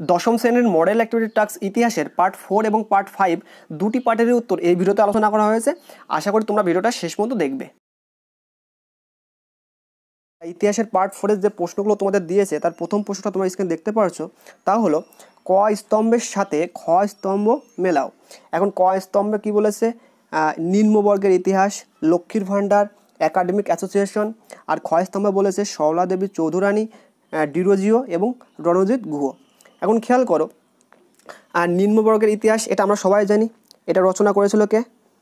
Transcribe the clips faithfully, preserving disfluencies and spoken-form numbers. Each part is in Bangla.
দশম শ্রেণীর মডেল অ্যাক্টিভিটি টাস্ক ইতিহাসের পার্ট ফোর এবং পার্ট ফাইভ দুটি পার্টের উত্তর এই ভিডিওতে আলোচনা করা হয়েছে। আশা করি তোমরা ভিডিওটা শেষ পর্যন্ত দেখবে। ইতিহাসের পার্ট ফোরের যে প্রশ্নগুলো তোমাদের দিয়েছে তার প্রথম প্রশ্নটা তোমরা স্ক্রিনে দেখতে পারছো, তা হলো ক স্তম্ভের সাথে খ স্তম্ভ মেলাও। এখন ক স্তম্ভে কি বলেছে? নিম্নবর্গের ইতিহাস, লক্ষ্মীর ভাণ্ডার, একাডেমিক অ্যাসোসিয়েশন। আর খ স্তম্ভে বলেছে সরলা দেবী চৌধুরানী, ডিরোজিও এবং রণজিৎ গুহ। এখন খেয়াল করো, আর নিম্নবর্গের ইতিহাস এটা আমরা সবাই জানি, এটা রচনা করেছিল কে?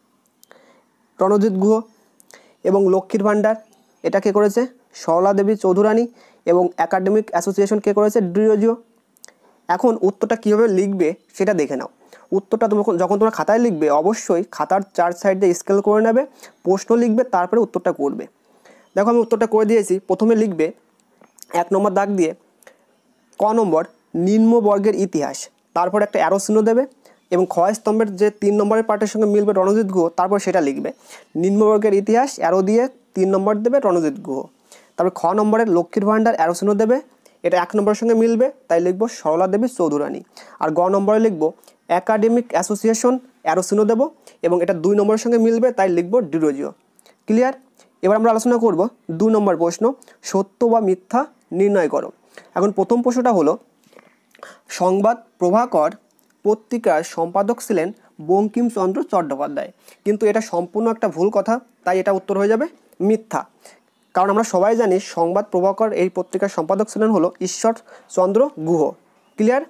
রণজিৎ গুহ। এবং লক্ষ্মীর ভাণ্ডার এটা কে করেছে? সরলা দেবী চৌধুরানী। এবং একাডেমিক অ্যাসোসিয়েশন কে করেছে? ডিরোজিও। এখন উত্তরটা কীভাবে লিখবে সেটা দেখে নাও। উত্তরটা তোমরা যখন তোমরা খাতায় লিখবে অবশ্যই খাতার চার সাইডে স্কেল করে নেবে, প্রশ্ন লিখবে, তারপরে উত্তরটা করবে। দেখো আমি উত্তরটা করে দিয়েছি। প্রথমে লিখবে এক নম্বর দাগ দিয়ে ক নম্বর নিম্নবর্গের ইতিহাস, তারপর একটা অ্যারো চিহ্ন দেবে এবং খ স্তম্ভের যে তিন নম্বরের পার্টের সঙ্গে মিলবে রণজিৎ গুহ, তারপর সেটা লিখবে। নিম্নবর্গের ইতিহাস অ্যারো দিয়ে তিন নম্বর দেবে রণজিৎ গুহ। তারপর খ নম্বরের লক্ষ্মীর ভাণ্ডার অ্যারো চিহ্ন দেবে, এটা এক নম্বরের সঙ্গে মিলবে, তাই লিখবো সরলা দেবী চৌধুরানী। আর গ নম্বরে লিখবো একাডেমিক অ্যাসোসিয়েশন, অ্যারো চিহ্ন দেবো এবং এটা দুই নম্বরের সঙ্গে মিলবে, তাই লিখবো ডিরোজিও। ক্লিয়ার? এবার আমরা আলোচনা করব দুই নম্বর প্রশ্ন, সত্য বা মিথ্যা নির্ণয় করো। এখন প্রথম প্রশ্নটা হলো সংবাদ প্রভাকর পত্রিকার সম্পাদক ছিলেন বঙ্কিমচন্দ্র চট্টোপাধ্যায়, কিন্তু এটা সম্পূর্ণ একটা ভুল কথা, তাই এটা উত্তর হয়ে যাবে মিথ্যা। কারণ আমরা সবাই জানি সংবাদ প্রভাকর এই পত্রিকার সম্পাদক ছিলেন হলো ঈশ্বরচন্দ্র গুহ। ক্লিয়ার?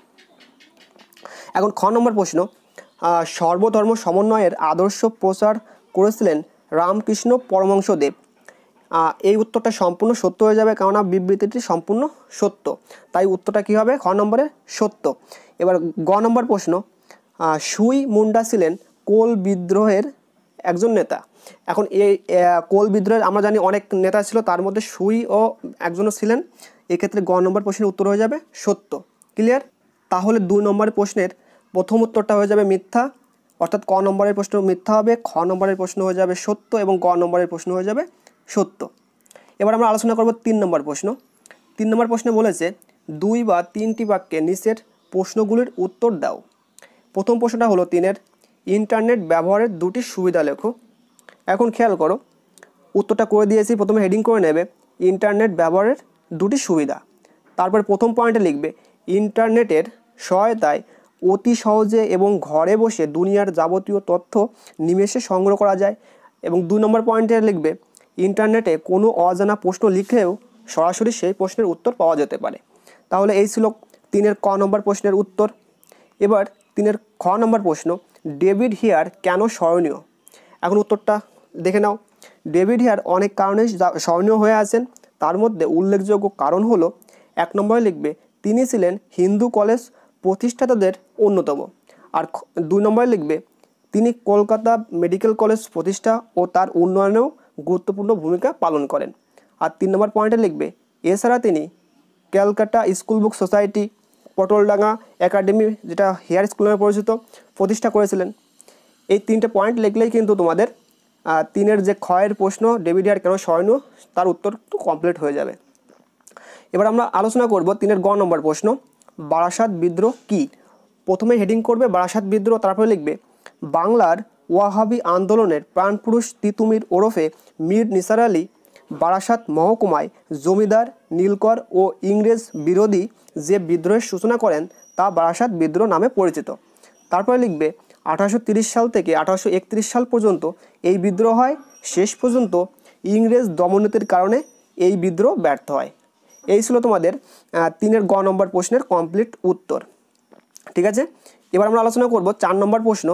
এখন খ নম্বর প্রশ্ন, সর্বধর্ম সমন্বয়ের আদর্শ প্রচার করেছিলেন রামকৃষ্ণ পরমহংসদেব। এই উত্তরটা সম্পূর্ণ সত্য হয়ে যাবে, কেননা বিবৃতিটি সম্পূর্ণ সত্য, তাই উত্তরটা কী হবে? খ নম্বরে সত্য। এবার গ নম্বর প্রশ্ন, সুই মুন্ডা ছিলেন কোল বিদ্রোহের একজন নেতা। এখন এই কোল বিদ্রোহের আমরা জানি অনেক নেতা ছিল, তার মধ্যে সুই ও একজনও ছিলেন। এক্ষেত্রে গ নম্বর প্রশ্নের উত্তর হয়ে যাবে সত্য। ক্লিয়ার? তাহলে দুই নম্বরের প্রশ্নের প্রথম উত্তরটা হয়ে যাবে মিথ্যা, অর্থাৎ ক নম্বরের প্রশ্ন মিথ্যা হবে, খ নম্বরের প্রশ্ন হয়ে যাবে সত্য এবং গ নম্বরের প্রশ্ন হয়ে যাবে সত্য। এবার আমরা আলোচনা করব তিন নম্বর প্রশ্ন। তিন নম্বর প্রশ্নে বলেছে দুই বা তিনটি বাক্যে নিচের প্রশ্নগুলির উত্তর দাও। প্রথম প্রশ্নটা হলো তিনের, ইন্টারনেট ব্যবহারের দুটি সুবিধা লেখো। এখন খেয়াল করো, উত্তরটা করে দিয়েছি, প্রথমে হেডিং করে নেবে ইন্টারনেট ব্যবহারের দুটি সুবিধা। তারপর প্রথম পয়েন্টে লিখবে ইন্টারনেটের সহায়তায় অতি সহজে এবং ঘরে বসে দুনিয়ার যাবতীয় তথ্য নিমেষে সংগ্রহ করা যায়। এবং দুই নম্বর পয়েন্টে লিখবে ইন্টারনেটে কোনো অজানা প্রশ্ন লিখলেও সরাসরি সেই প্রশ্নের উত্তর পাওয়া যেতে পারে। তাহলে এই ছিল তিনের ক নম্বর প্রশ্নের উত্তর। এবার তিনের খ নম্বর প্রশ্ন, ডেভিড হিয়ার কেন স্মরণীয়? এখন উত্তরটা দেখে নাও। ডেভিড হিয়ার অনেক কারণে স্মরণীয় হয়ে আছেন, তার মধ্যে উল্লেখযোগ্য কারণ হলো এক নম্বরে লিখবে তিনি ছিলেন হিন্দু কলেজ প্রতিষ্ঠাতাদের অন্যতম। আর দুই নম্বরে লিখবে তিনি কলকাতা মেডিকেল কলেজ প্রতিষ্ঠা ও তার উন্নয়নেও গুরুত্বপূর্ণ ভূমিকা পালন করেন। আর তিন নম্বর পয়েন্টে লিখবে এছাড়া তিনি Calcutta school book society, Patoldanga academy, যেটা হেয়ার স্কুল নামে পরিচিত, প্রতিষ্ঠা করেছিলেন। এই তিনটে পয়েন্ট লিখলেই কিন্তু তোমাদের তিনের যে ক্ষয়ের প্রশ্ন ডেভিড হিয়ার কেন স্মরণীয় তার উত্তর তো কমপ্লিট হয়ে যাবে। এবার আমরা আলোচনা করব তিনের গ নম্বর প্রশ্ন, বারাসাত বিদ্রোহ কী? প্রথমে হেডিং করবে বারাসাত বিদ্রোহ, তারপরে লিখবে বাংলার ওয়াহাবি আন্দোলনের প্রাণপুরুষ তিতুমির ওরফে মীর নিসার আলী বারাসাত মহকুমায় জমিদার নীলকর ও ইংরেজ বিরোধী যে বিদ্রোহের সূচনা করেন তা বারাসাত বিদ্রোহ নামে পরিচিত। তারপরে লিখবে আঠারোশো তিরিশ সাল থেকে আঠারোশো একত্রিশ সাল পর্যন্ত এই বিদ্রোহ হয়, শেষ পর্যন্ত ইংরেজ দমননীতির কারণে এই বিদ্রোহ ব্যর্থ হয়। এই ছিল তোমাদের তিনের গ নম্বর প্রশ্নের কমপ্লিট উত্তর। ঠিক আছে? এবার আমরা আলোচনা করব চার নম্বর প্রশ্ন,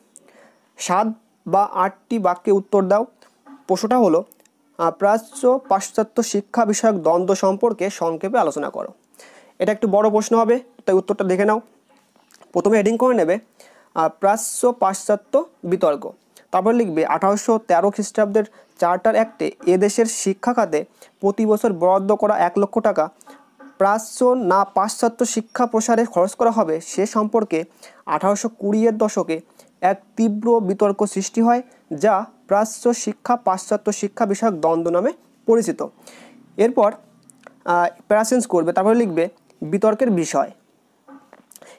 সাত বা আটটি বাক্যে উত্তর দাও। প্রশ্নটা হলো প্রাচ্য পাশ্চাত্য শিক্ষা বিষয়ক দ্বন্দ্ব সম্পর্কে সংক্ষেপে আলোচনা করো। এটা একটু বড় প্রশ্ন হবে, তাই উত্তরটা দেখে নাও। প্রথমে হেডিং করে নেবে প্রাচ্য পাশ্চাত্য বিতর্ক, তারপর লিখবে আঠারোশো তেরো খ্রিস্টাব্দের চার্টার অ্যাক্টে এদেশের শিক্ষা খাতে প্রতি বছর বরাদ্দ করা এক লক্ষ টাকা প্রাচ্য না পাশ্চাত্য শিক্ষা প্রসারে খরচ করা হবে সে সম্পর্কে আঠারোশো কুড়িয়ের দশকে এক তীব্র বিতর্ক সৃষ্টি হয়, যা প্রাচ্য শিক্ষা পাশ্চাত্য শিক্ষা বিষয়ক দ্বন্দ্ব নামে পরিচিত। এরপর প্যারাসেন্স করবে, তারপরে লিখবে বিতর্কের বিষয়।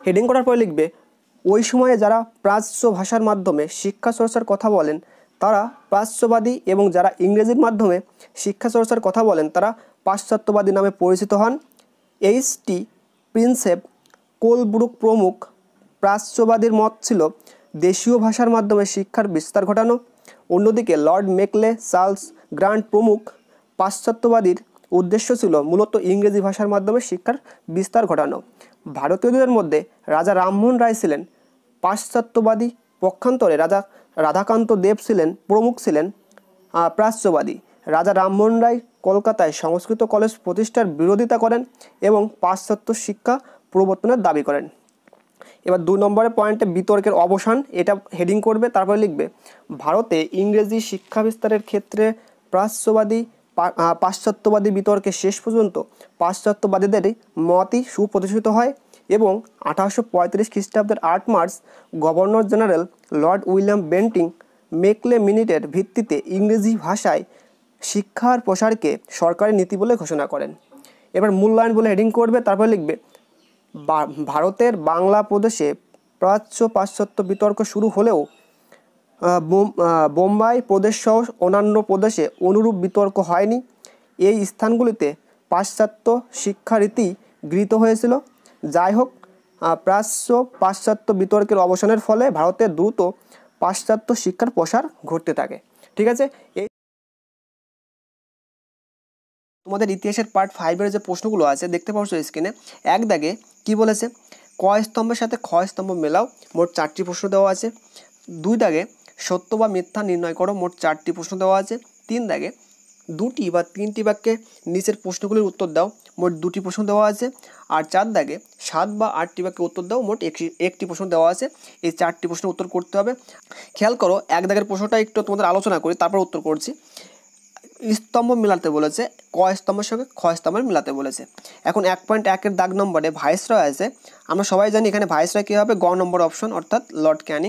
হেডিং করার পরে লিখবে ওই সময়ে যারা প্রাচ্য ভাষার মাধ্যমে শিক্ষা চর্চার কথা বলেন তারা প্রাচ্যবাদী এবং যারা ইংরেজির মাধ্যমে শিক্ষা চর্চার কথা বলেন তারা পাশ্চাত্যবাদী নামে পরিচিত হন। এইচ টি প্রিন্সেপ, কোলব্রুক প্রমুখ প্রাচ্যবাদীর মত ছিল দেশীয় ভাষার মাধ্যমে শিক্ষার বিস্তার ঘটানো। অন্যদিকে লর্ড মেকলে, চার্লস গ্রান্ট প্রমুখ পাশ্চাত্যবাদীর উদ্দেশ্য ছিল মূলত ইংরেজি ভাষার মাধ্যমে শিক্ষার বিস্তার ঘটানো। ভারতীয়দের মধ্যে রাজা রামমোহন রায় ছিলেন পাশ্চাত্যবাদী, পক্ষান্তরে রাজা রাধাকান্ত দেব ছিলেন প্রমুখ ছিলেন প্রাচ্যবাদী। রাজা রামমোহন রায় কলকাতায় সংস্কৃত কলেজ প্রতিষ্ঠার বিরোধিতা করেন এবং পাশ্চাত্য শিক্ষা প্রবর্তনের দাবি করেন। এবার দুই নম্বরের পয়েন্টে বিতর্কের অবসান, এটা হেডিং করবে, তারপরে লিখবে ভারতে ইংরেজি শিক্ষা বিস্তারের ক্ষেত্রে প্রাচ্যবাদী পাশ্চাত্যবাদী বিতর্কে শেষ পর্যন্ত পাশ্চাত্যবাদীদেরই মতই সুপ্রতিষ্ঠিত হয় এবং আঠারোশো পঁয়ত্রিশ খ্রিস্টাব্দের আট March governor general lord William Bentinck Macaulay মিনিটের ভিত্তিতে ইংরেজি ভাষায় শিক্ষার প্রসারকে সরকারি নীতি বলে ঘোষণা করেন। এবার মূল্যায়ন বলে হেডিং করবে, তারপরে লিখবে ভারতের বাংলা প্রদেশে প্রাচ্য পাশ্চাত্য বিতর্ক শুরু হলেও বোম্বাই প্রদেশ সহ অন্যান্য প্রদেশে অনুরূপ বিতর্ক হয়নি। এই স্থানগুলিতে পাশ্চাত্য শিক্ষারীতি গৃহীত হয়েছিল। যাই হোক, প্রাচ্য পাশ্চাত্য বিতর্কের অবসানের ফলে ভারতে দ্রুত পাশ্চাত্য শিক্ষার প্রসার ঘটতে থাকে। ঠিক আছে, এই তোমাদের ইতিহাসের পার্ট ফাইভের যে প্রশ্নগুলো আছে দেখতে পাচ্ছ স্ক্রিনে। এক দাগে কি বলেছে, ক স্তম্ভের সাথে খ স্তম্ভ মেলাও, মোট চারটি প্রশ্ন দেওয়া আছে। দুই দাগে সত্য বা মিথ্যা নির্ণয় করো, মোট চারটি প্রশ্ন দেওয়া আছে। তিন দাগে দুটি বা তিনটি বাক্যে নিচের প্রশ্নগুলির উত্তর দাও, মোট দুটি প্রশ্ন দেওয়া আছে। আর চার দাগে সাত বা আটটি বাক্যে উত্তর দাও, মোট একটি একটি প্রশ্ন দেওয়া আছে। এই চারটি প্রশ্ন উত্তর করতে হবে। খেয়াল করো, এক দাগের প্রশ্নটা একটু তোমাদের আলোচনা করি, তারপর উত্তর করছি। স্তম্ভ মিলাতে বলেছে, ক স্তম্ভের সঙ্গে খ স্তম্ভের মিলাতে বলেছে। এখন এক পয়েন্ট একের দাগ নম্বরে ভাইসরয় আছে। আমরা সবাই জানি এখানে ভাইসরয় কী হবে, গ নম্বর অপশন অর্থাৎ লর্ড ক্যানিং।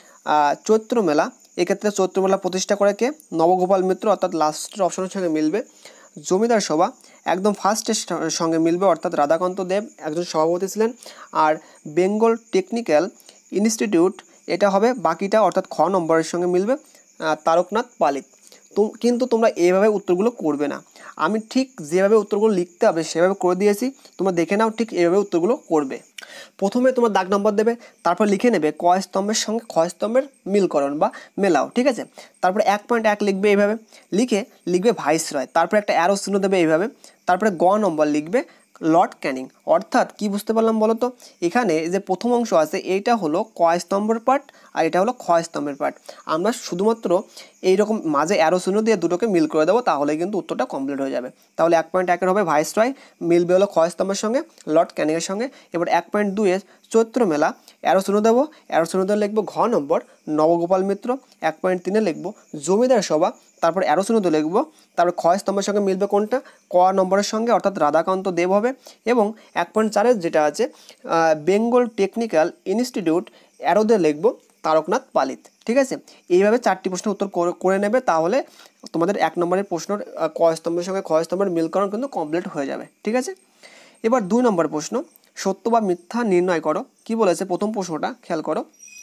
চৈত্র মেলা, এক্ষেত্রে চৈত্র মেলা প্রতিষ্ঠা করে কে, নবগোপাল মিত্র, অর্থাৎ লাস্টের অপশনের সঙ্গে মিলবে। জমিদার সভা একদম ফার্স্টের সঙ্গে মিলবে, অর্থাৎ রাধাকান্ত দেব একজন সভাপতি ছিলেন। আর বেঙ্গল টেকনিক্যাল ইনস্টিটিউট, এটা হবে বাকিটা, অর্থাৎ খ নম্বরের সঙ্গে মিলবে, তারকনাথ পালিত। তো কিন্তু তোমরা এইভাবে উত্তরগুলো করবে না, আমি ঠিক যেভাবে উত্তরগুলো লিখতে হবে সেভাবে করে দিয়েছি, তোমরা দেখে নাও ঠিক এইভাবে উত্তরগুলো করবে। প্রথমে তোমার দাগ নম্বর দেবে, তারপর লিখে নেবে ক স্তম্ভের সঙ্গে খ স্তম্ভের মিলকরণ বা মেলাও। ঠিক আছে, তারপরে এক পয়েন্ট এক লিখবে এইভাবে, লিখে লিখবে ভাইসরয়, তারপরে একটা অ্যারো চিহ্ন দেবে এইভাবে, তারপরে গ নম্বর লিখবে লর্ড ক্যানিং। অর্থাৎ কি বুঝতে পারলাম বলো তো, এখানে যে প্রথম অংশ আছে এইটা হলো ক স্তম্ভের পার্ট আর এটা হলো খ স্তম্ভের পার্ট। আমরা শুধুমাত্র এইরকম মাঝে অ্যারো চিহ্ন দিয়ে দুটোকে মিল করে দেবো, তাহলে কিন্তু উত্তরটা কমপ্লিট হয়ে যাবে। তাহলে এক পয়েন্ট একের হবে ভাইসরয়, মিলবে হলো খ স্তম্ভের সঙ্গে লর্ড ক্যানিংয়ের সঙ্গে। এবার এক পয়েন্ট দুইয়ের চৈত্র মেলা, অ্যারো চিহ্ন দেবো, অ্যারো চিহ্ন দিয়ে লিখবো ঘ নম্বর নবগোপাল মিত্র। এক পয়েন্ট তিনে লিখবো জমিদার সভা, তারপর অ্যারো চিহ্ন দিয়ে লিখবো, তারপর খ স্তম্ভের সঙ্গে মিলবে কোনটা, ক নম্বরের সঙ্গে, অর্থাৎ রাধাকান্ত দেব হবে। এবং এক পয়েন্ট চারের যেটা আছে বেঙ্গল টেকনিক্যাল ইনস্টিটিউট, অ্যারো দিয়ে লিখবো তারকনাথ পালিত। ঠিক আছে, এইভাবে চারটি প্রশ্নের উত্তর করে নেবে, তাহলে তোমাদের এক নম্বরের প্রশ্নের ক স্তম্ভের সঙ্গে খ স্তম্ভের মিলকরণ কিন্তু কমপ্লিট হয়ে যাবে। ঠিক আছে, এবার দুই নম্বর প্রশ্ন, সত্য বা মিথ্যা নির্ণয় করো। কি বলেছে প্রথম প্রশ্নটা খেয়াল করো,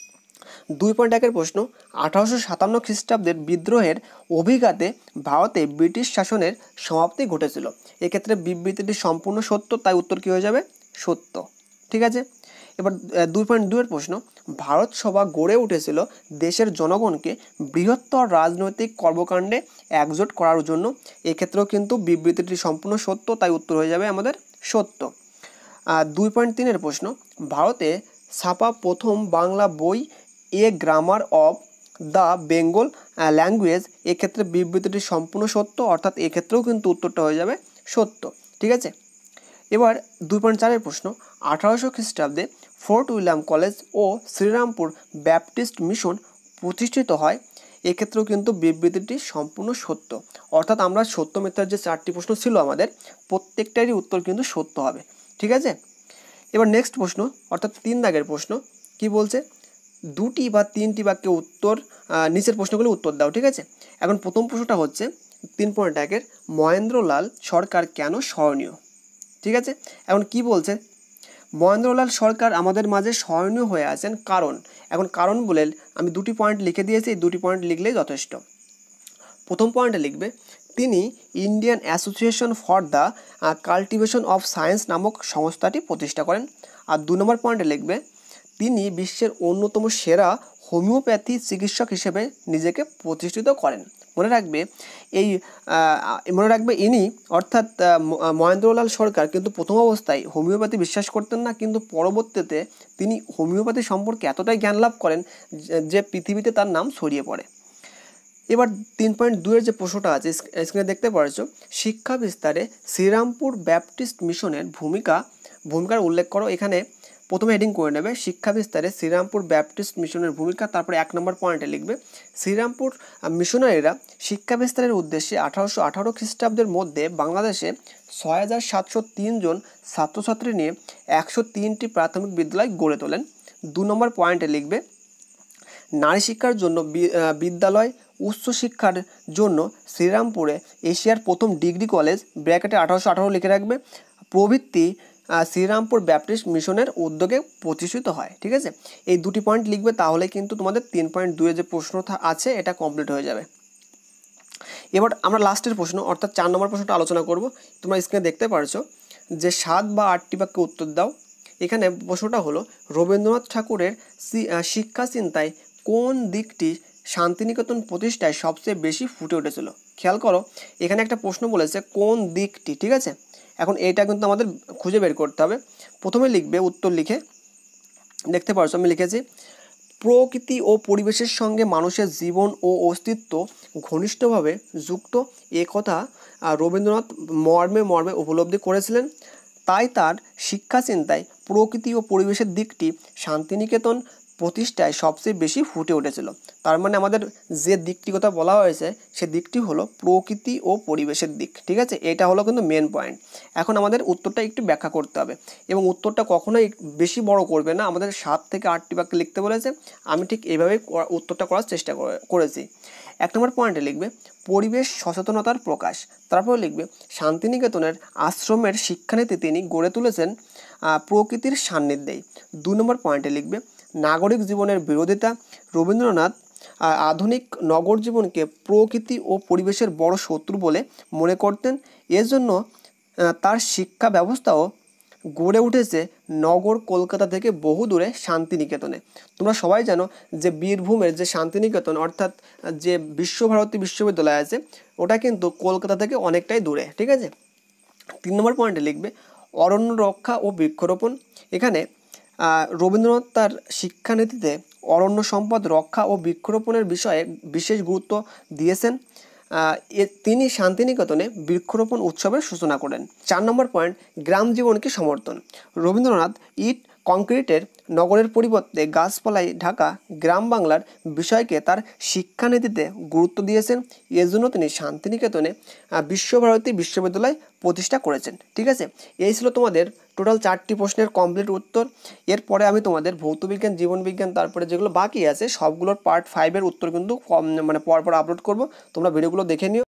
দুই পয়েন্ট একের প্রশ্ন, আঠারোশো সাতান্ন খ্রিস্টাব্দের বিদ্রোহের অভিঘাতে ভারতে ব্রিটিশ শাসনের সমাপ্তি ঘটেছিল। এক্ষেত্রে বিবৃতিটি সম্পূর্ণ সত্য, তাই উত্তর কী হয়ে যাবে, সত্য। ঠিক আছে, এবার দুই পয়েন্ট দুইয়ের প্রশ্ন, ভারত সভা গড়ে উঠেছিল দেশের জনগণকে বৃহত্তর রাজনৈতিক কর্মকাণ্ডে একজোট করার জন্য। এক্ষেত্রেও কিন্তু বিবৃতিটি সম্পূর্ণ সত্য, তাই উত্তর হয়ে যাবে আমাদের সত্য। দুই পয়েন্ট তিনের প্রশ্ন, ভারতে ছাপা প্রথম বাংলা বই a grammar of the Bengal language, এক্ষেত্রে বিবৃতিটি সম্পূর্ণ সত্য, অর্থাৎ এক্ষেত্রেও কিন্তু উত্তরটা হয়ে যাবে সত্য। ঠিক আছে, এবার দুই পয়েন্ট চারের প্রশ্ন, আঠারোশো খ্রিস্টাব্দে ফোর্ট উইলিয়াম কলেজ ও শ্রীরামপুর ব্যাপটিস্ট মিশন প্রতিষ্ঠিত হয়। এক্ষেত্রেও কিন্তু বিবৃতিটি সম্পূর্ণ সত্য, অর্থাৎ আমরা সত্য মিথ্যার যে চারটি প্রশ্ন ছিল আমাদের প্রত্যেকটারই উত্তর কিন্তু সত্য হবে। ঠিক আছে, এবার নেক্সট প্রশ্ন অর্থাৎ তিন দাগের প্রশ্ন কি বলছে, দুটি বা তিনটি বাক্যে উত্তর নিচের প্রশ্নগুলো উত্তর দাও। ঠিক আছে, এখন প্রথম প্রশ্নটা হচ্ছে তিন পয়েন্ট একের, মহেন্দ্রলাল সরকার কেন স্মরণীয়। ঠিক আছে, এখন কি বলছে, মহেন্দ্রলাল সরকার আমাদের মাঝে স্মরণীয় হয়ে আছেন কারণ, এখন কারণ বলে আমি দুটি পয়েন্ট লিখে দিয়েছি, এই দুটি পয়েন্ট লিখলেই যথেষ্ট। প্রথম পয়েন্টে লিখবে তিনি Indian association for the cultivation of science নামক সংস্থাটি প্রতিষ্ঠা করেন। আর দু নম্বর পয়েন্টে লিখবে তিনি বিশ্বের অন্যতম সেরা হোমিওপ্যাথি চিকিৎসক হিসেবে নিজেকে প্রতিষ্ঠিত করেন। মনে রাখবে এই মনে রাখবে ইনি অর্থাৎ মহেন্দ্রলাল সরকার কিন্তু প্রথম অবস্থায় হোমিওপ্যাথি বিশ্বাস করতেন না, কিন্তু পরবর্তীতে তিনি হোমিওপ্যাথি সম্পর্কে এতটাই জ্ঞান লাভ করেন যে পৃথিবীতে তার নাম ছড়িয়ে পড়ে। এবার তিন পয়েন্ট দুইয়ের যে প্রশ্নটা আছে স্ক্রিনে দেখতে পাচ্ছো, শিক্ষা বিস্তারে শ্রীরামপুর ব্যাপটিস্ট মিশনের ভূমিকা ভূমিকার উল্লেখ করো। এখানে প্রথমে হেডিং করে নেবে শিক্ষা বিস্তারে শ্রীরামপুর ব্যাপটিস্ট মিশনের ভূমিকা, তারপরে এক নম্বর পয়েন্টে লিখবে শ্রীরামপুর মিশনারিরা শিক্ষা বিস্তারের উদ্দেশ্যে আঠারোশো আঠারো খ্রিস্টাব্দের মধ্যে বাংলাদেশে ছয় হাজার সাতশো তিন জন ছাত্রছাত্রী নিয়ে একশো তিনটি প্রাথমিক বিদ্যালয় গড়ে তোলেন। দু নম্বর পয়েন্টে লিখবে নারী শিক্ষার জন্য বিদ্যালয়, উচ্চশিক্ষার জন্য শ্রীরামপুরে এশিয়ার প্রথম ডিগ্রি কলেজ ব্র্যাকেটে আঠারোশো আঠারো লিখে রাখবে প্রভৃতি শ্রীরামপুর ব্যাপটিস্ট মিশনের উদ্যোগে প্রতিষ্ঠিত হয়। ঠিক আছে, এই দুটি পয়েন্ট লিখবে, তাহলে কিন্তু তোমাদের তিন পয়েন্ট দুয়ে যে প্রশ্ন আছে এটা কমপ্লিট হয়ে যাবে। এবার আমরা লাস্টের প্রশ্ন অর্থাৎ চার নম্বর প্রশ্নটা আলোচনা করব। তোমরা স্ক্রিনে দেখতে পারছো যে সাত বা আটটি বাক্যে উত্তর দাও। এখানে প্রশ্নটা হলো রবীন্দ্রনাথ ঠাকুরের শিক্ষা চিন্তায় কোন দিকটি শান্তিনিকেতন প্রতিষ্ঠায় সবচেয়ে বেশি ফুটে উঠেছিল? খেয়াল করো এখানে একটা প্রশ্ন বলেছে কোন দিকটি, ঠিক আছে। এখন এইটা কিন্তু আমাদের খুঁজে বের করতে হবে। প্রথমে লিখবে উত্তর লিখে দেখতে পারছো আমি লিখেছি প্রকৃতি ও পরিবেশের সঙ্গে মানুষের জীবন ও অস্তিত্ব ঘনিষ্ঠভাবে যুক্ত, এ কথা রবীন্দ্রনাথ মর্মে মর্মে উপলব্ধি করেছিলেন। তাই তার শিক্ষা চিন্তায় প্রকৃতি ও পরিবেশের দিকটি শান্তিনিকেতন প্রতিষ্ঠায় সবচেয়ে বেশি ফুটে উঠেছিল। তার মানে আমাদের যে দিকটি কথা বলা হয়েছে সে দিকটি হলো প্রকৃতি ও পরিবেশের দিক। ঠিক আছে, এটা হলো কিন্তু মেন পয়েন্ট। এখন আমাদের উত্তরটা একটু ব্যাখ্যা করতে হবে এবং উত্তরটা কখনোই বেশি বড় করবে না, আমাদের সাত থেকে আটটি বাক্যে লিখতে বলেছে। আমি ঠিক এইভাবেই উত্তরটা করার চেষ্টা করেছি। এক নম্বর পয়েন্টে লিখবে পরিবেশ সচেতনতার প্রকাশ, তারপর লিখবে শান্তিনিকেতনের আশ্রমের শিক্ষানীতি তিনি গড়ে তুলেছেন প্রকৃতির সান্নিধ্যেই। দু নম্বর পয়েন্টে লিখবে নাগরিক জীবনের বিরোধিতা, রবীন্দ্রনাথ আধুনিক নগর জীবনকে প্রকৃতি ও পরিবেশের বড় শত্রু বলে মনে করতেন, এজন্য তার শিক্ষা ব্যবস্থাও গড়ে উঠেছে নগর কলকাতা থেকে বহু দূরে শান্তিনিকেতনে। তোমরা সবাই জানো যে বীরভূমের যে শান্তিনিকেতন অর্থাৎ যে বিশ্বভারতী বিশ্ববিদ্যালয় আছে ওটা কিন্তু কলকাতা থেকে অনেকটাই দূরে। ঠিক আছে, তিন নম্বর পয়েন্টে লিখবে অরণ্য রক্ষা ও বৃক্ষরোপণ। এখানে রবীন্দ্রনাথ তার শিক্ষানীতিতে অরণ্য সম্পদ রক্ষা ও বৃক্ষরোপণের বিষয়ে বিশেষ গুরুত্ব দিয়েছেন। তিনি শান্তিনিকেতনে বৃক্ষরোপণ উৎসবের সূচনা করেন। চার নম্বর পয়েন্ট গ্রাম জীবনকে সমর্থন। রবীন্দ্রনাথ ইট কংক্রিটের নগরের পরিবর্তে গাছপালায় ঢাকা গ্রাম বাংলার বিষয়কে তার শিক্ষানীতিতে গুরুত্ব দিয়েছেন, এজন্য তিনি শান্তিনিকেতনে বিশ্বভারতী বিশ্ববিদ্যালয় প্রতিষ্ঠা করেছেন। ঠিক আছে, এই ছিল তোমাদের টোটাল চারটি প্রশ্নের কমপ্লিট উত্তর। এরপরে আমি তোমাদের ভৌতবিজ্ঞান, জীবনবিজ্ঞান, তারপরে যেগুলো বাকি আছে সবগুলোর পার্ট ফাইভের উত্তর কিন্তু কম মানে পরপর আপলোড করব, তোমরা ভিডিওগুলো দেখে নিও।